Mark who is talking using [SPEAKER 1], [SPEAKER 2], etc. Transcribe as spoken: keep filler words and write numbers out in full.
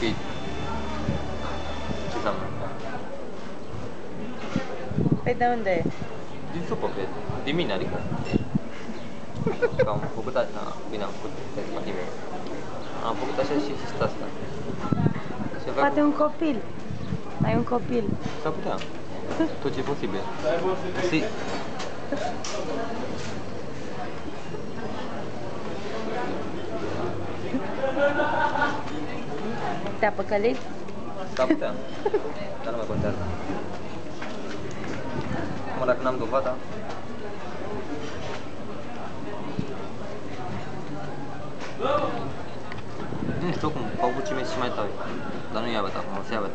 [SPEAKER 1] Gay. Ce înseamnă?
[SPEAKER 2] Păi de unde e?
[SPEAKER 1] Din supă, cred. Din mine, adică. Că am făcut așa, bine am făcut câteva timp. Am făcut așa și stă asta.
[SPEAKER 2] Poate un copil. Ai un copil.
[SPEAKER 1] S-ar putea. Tot ce e posibil. Si.
[SPEAKER 2] Te-a păcălit?
[SPEAKER 1] S-ar putea. Dar nu mai contează. Acum dacă n-am dovada... Nu știu cum, au avut cimezi și mai tare. Dar nu i-a băt acum, o să ia băt.